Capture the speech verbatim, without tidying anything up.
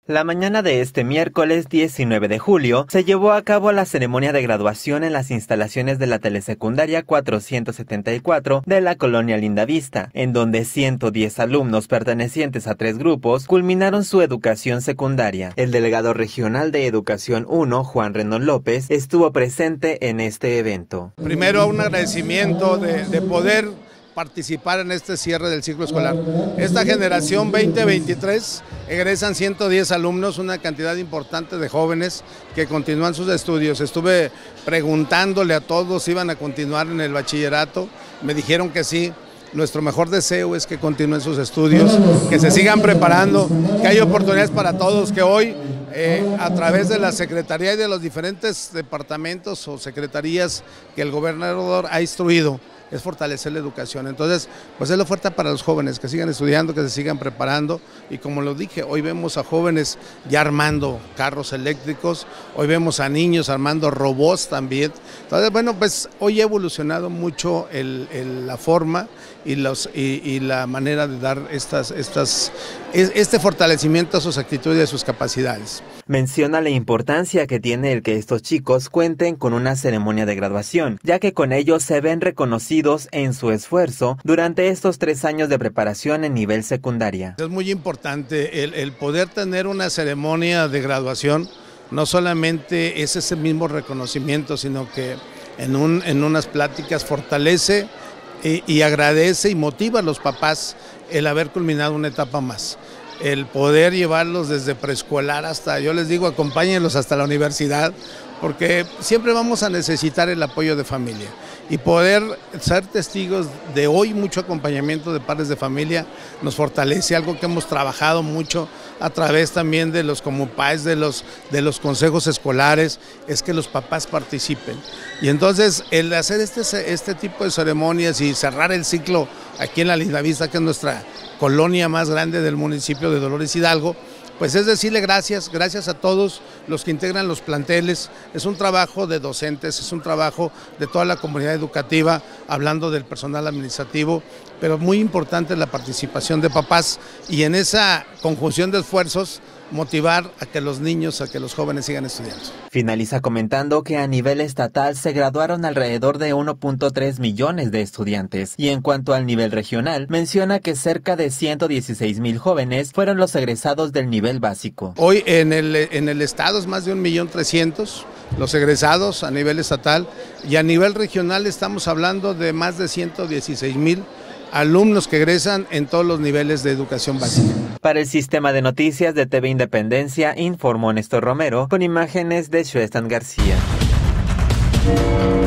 La mañana de este miércoles diecinueve de julio se llevó a cabo la ceremonia de graduación en las instalaciones de la telesecundaria cuatrocientos setenta y cuatro de la colonia Lindavista, en donde ciento diez alumnos pertenecientes a tres grupos culminaron su educación secundaria. El delegado regional de Educación uno, Juan Renón López, estuvo presente en este evento. Primero, un agradecimiento de, de poder participar en este cierre del ciclo escolar. Esta generación veinte veintitrés egresan ciento diez alumnos, una cantidad importante de jóvenes que continúan sus estudios. Estuve preguntándole a todos si iban a continuar en el bachillerato, me dijeron que sí. Nuestro mejor deseo es que continúen sus estudios, que se sigan preparando, que haya oportunidades para todos, que hoy eh, a través de la Secretaría y de los diferentes departamentos o secretarías que el gobernador ha instruido, es fortalecer la educación. Entonces, pues es la oferta para los jóvenes, que sigan estudiando, que se sigan preparando, y como lo dije, hoy vemos a jóvenes ya armando carros eléctricos, hoy vemos a niños armando robots también. Entonces, bueno, pues hoy ha evolucionado mucho el, el, la forma y, los, y, y la manera de dar estas, estas, este fortalecimiento a sus actitudes y a sus capacidades. Menciona la importancia que tiene el que estos chicos cuenten con una ceremonia de graduación, ya que con ello se ven reconocidos en su esfuerzo durante estos tres años de preparación en nivel secundaria. Es muy importante el, el poder tener una ceremonia de graduación, no solamente es ese mismo reconocimiento, sino que en, un, en unas pláticas fortalece y, y agradece y motiva a los papás el haber culminado una etapa más. El poder llevarlos desde preescolar hasta, yo les digo, acompáñenlos hasta la universidad, porque siempre vamos a necesitar el apoyo de familia. Y poder ser testigos de hoy mucho acompañamiento de padres de familia nos fortalece, algo que hemos trabajado mucho a través también de los comupáes, de los, de los consejos escolares, es que los papás participen. Y entonces el hacer este, este tipo de ceremonias y cerrar el ciclo aquí en la Lindavista, que es nuestra colonia más grande del municipio de Dolores Hidalgo, pues es decirle gracias, gracias a todos los que integran los planteles. Es un trabajo de docentes, es un trabajo de toda la comunidad educativa, hablando del personal administrativo, pero muy importante la participación de papás y en esa conjunción de esfuerzos motivar a que los niños, a que los jóvenes sigan estudiando. Finaliza comentando que a nivel estatal se graduaron alrededor de uno punto tres millones de estudiantes y en cuanto al nivel regional, menciona que cerca de ciento dieciséis mil jóvenes fueron los egresados del nivel básico. Hoy en el, en el estado es más de un millón trescientos los egresados a nivel estatal y a nivel regional estamos hablando de más de ciento dieciséis mil alumnos que egresan en todos los niveles de educación básica. Para el sistema de noticias de T V Independencia, informó Néstor Romero con imágenes de Xuestan García.